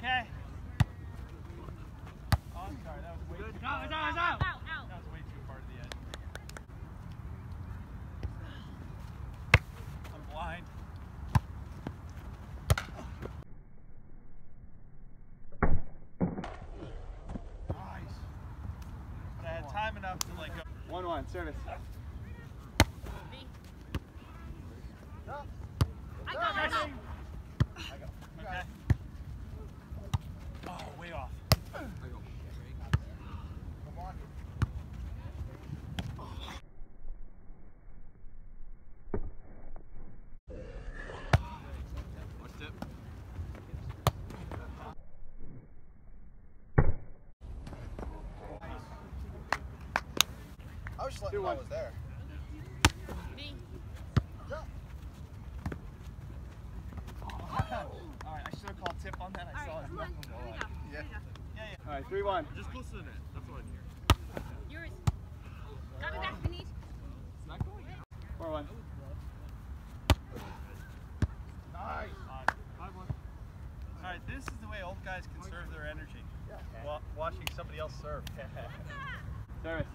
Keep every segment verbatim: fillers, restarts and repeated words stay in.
Okay. Oh, I'm sorry. That was way too far. Out, out, out. That was way too far to the edge. I'm blind. Nice. But I had time enough to like go. One one service. I go, I go. Okay. Oh, way off. I was just letting you know I was there. Me. Alright, I should have called tip on that. I All saw right, it. come on. Here we go. Yeah. Here we go. Yeah, yeah. Alright, three one. Just close to the net. That's all I need. Yours. Got me back, Denise. It's not going out. Four one. Nice. Five one. Alright, this is the way old guys conserve their energy. Wa watching somebody else serve. Service.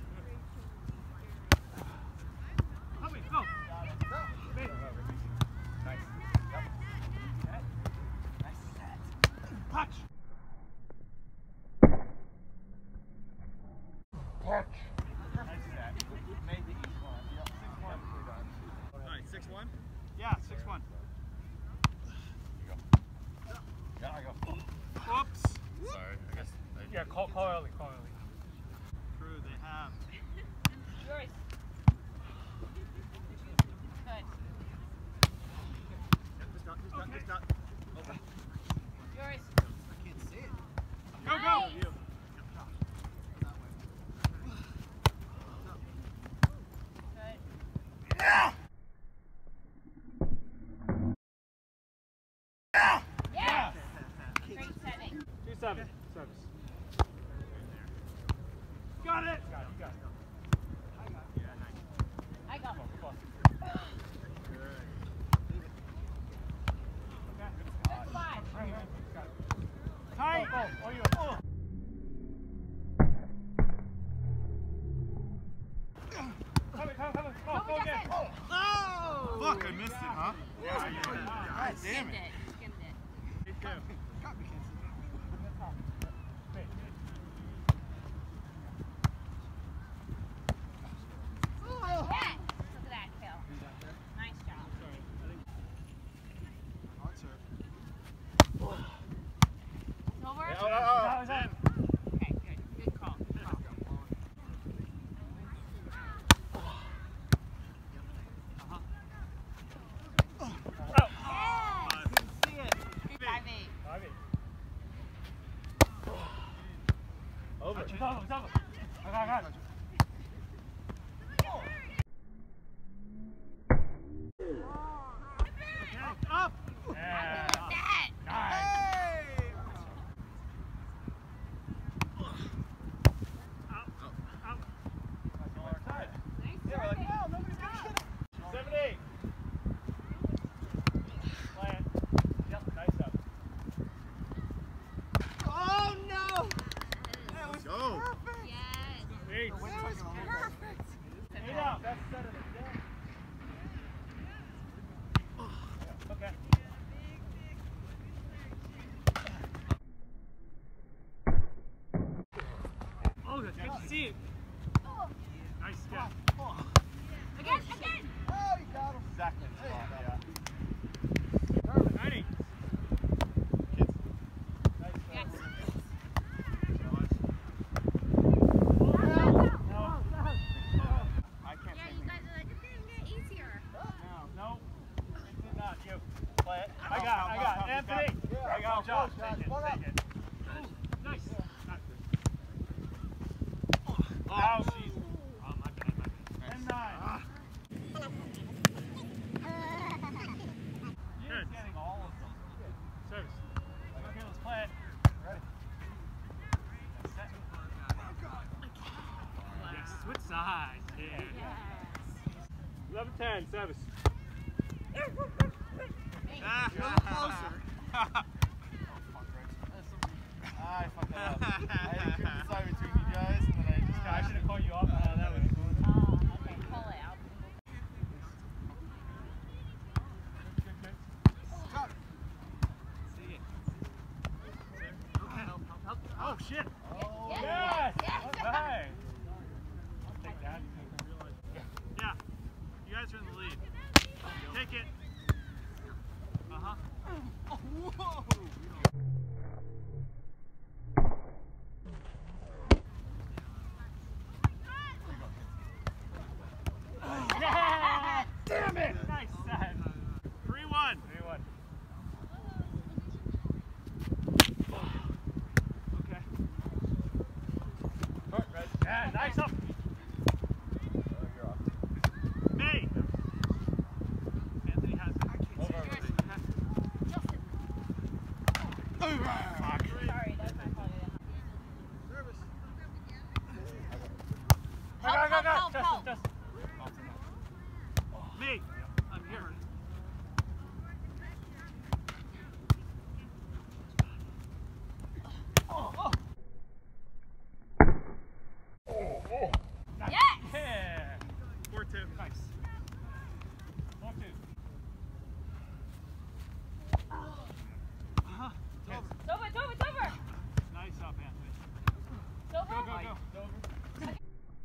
Help me, go. Nice. Yep. Okay. Nice set. Touch. Touch. Nice set. Made the east one. Yep, six one. Alright, six one. Yeah, six one. Yeah, I go. Whoops. Sorry, I guess. I Yeah, call, call early, call early. True, they have. Yours. Good. Just not, just not, just not. Yours. I can't see it. Go, go. Nice. You. Good. Yes. Great setting. Two seven. Service. Got it. Got it. Got it. I go. Good five. Tight. Oh, oh, you. Oh. Come on, come on, come on. Go, Go, go again. Justin. Oh! Fuck, I missed it, huh? Yeah, yeah. God damn Skimmed it. it. Skimmed it. Eight two. Got me, Kenzie. Wait, Yes. Look at that kill. Nice job. On serve. Over. Oh, oh, oh. Ten. Okay, good. Good call. Good call. Yes. See it. Five eight. Five eight. Over. It's over. It's over. I got it, I got it. Up. Yeah. Look at that. Nice. Nice Yeah, we're like, serving. no, nobody's gonna hit it. Seven eight. Plant. Yep. Nice up. Oh no! Let's go. Yes. Eight. That was perfect. Eight out. That's set of it. Yeah. Okay. Oh, that's good to see it. Nice step. Again, again. Oh, you got him. Exactly. Yeah. Ninety. Kids. Nice step. Yes. I can't Yeah, say you we- guys are like, it's gonna get easier. No, no. It did not. You. Play it. I got it, I got it. Anthony. Yeah, I got go, it. Josh, Josh, take it, one up. take it. Nice. Oh, Oh, jeez. Oh, my bad, my bad. ten nine. Ah. You're getting all of them. Service. Okay, let's play it. Ready? Set. Yes. Switch sides. Yeah. Yes. eleven ten. Service. Ah, A little closer. Oh, fuck, Rex. That's some I fucked that up. I couldn't decide between you guys, and then I just I should have called you off. Uh, that was Oh, okay. Pull it out. See it. Okay. Help, help, help. Oh shit! Oh, yes. Yes! Yes. Okay. I'll take that. Yeah, you guys are in the lead. Take it. Uh huh. Oh, whoa! Yeah! Damn it! Nice set. Three one. three one. Okay. Yeah, nice up. Me. Anthony has it. Fuck. Sorry, that's my fault. Service. Go, go, go, go. Help, help, Justin, help. Justin. Me. I'm here. Yes! Yeah. Four two. Nice. One, two. Uh-huh. It's over, it's over, it's over! Nice up, Anthony. It's over? Go, go, go. Over.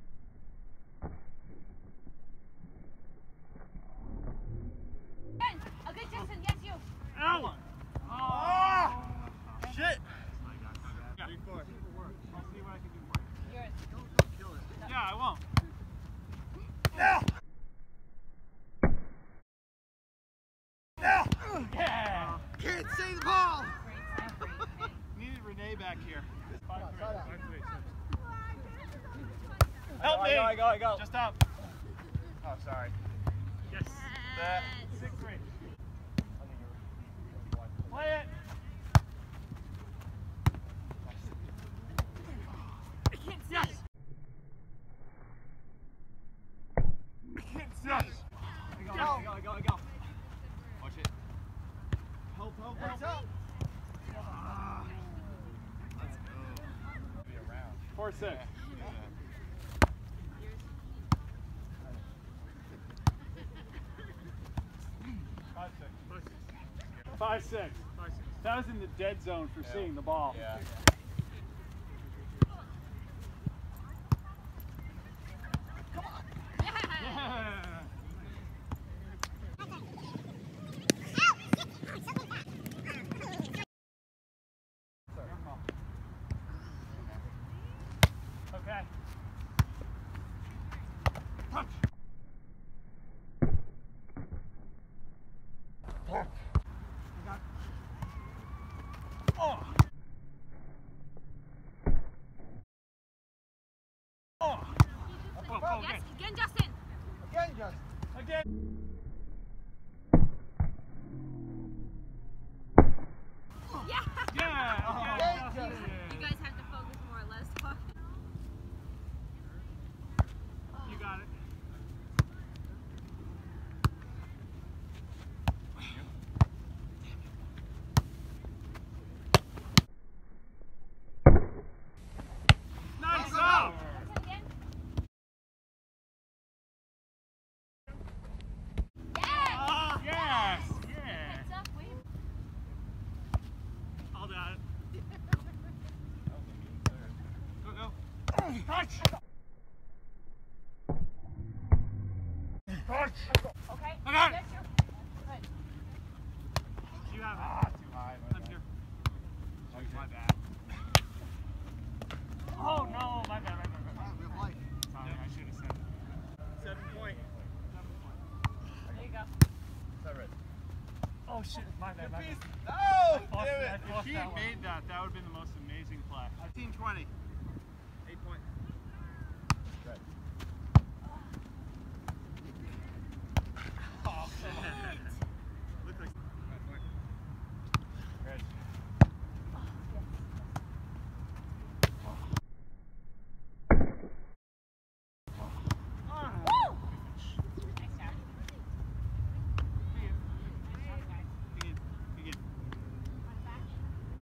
Good. Okay, Justin, yes, you. Ow! Oh! Shit! Yeah. Three four. I'll see what I can do for you. Yours. Yeah, I won't. Yeah. Can't see the ball! Great snap for you. Needed Renee back here. Five, on, three. side out. Five, three, six. Help I me! go, I go, I go. Just up. Oh, sorry. Yes. That. Six, three. Play it. I can't see. Yes. Yes. I go, I go, I go, I go. Watch it. Help, help, help. What's up? Let's go. Be around. Four, six. Five, six. Five, six. Five, six. That was in the dead zone for Yeah. seeing the ball. Yeah. Yeah. Okay. Punch. Oh. Oh. Oh, oh, Yes, okay. again, Justin. Again, Justin. Again. Yeah. Yeah. Again, Yeah. Justin. You guys have to focus more or less. Talk. You got it. Nice out. Again. Yes. Ah, yes. Yeah. Heads up, wait. I'll do it. Go, go. Touch. Touch. Okay. I got it. Yes, you're good. You have it. Ah, too high. I'm here. My bad. Oh no, my bad, my bad, my bad. We have life. Sorry, I should have said that. Seven point. There you go. Seven. Oh shit, my bad, my bad. Oh, lost damn it. it. I If lost she that had one. made that, that would have been the most amazing play. fifteen twenty. Eight point. Right. Oh,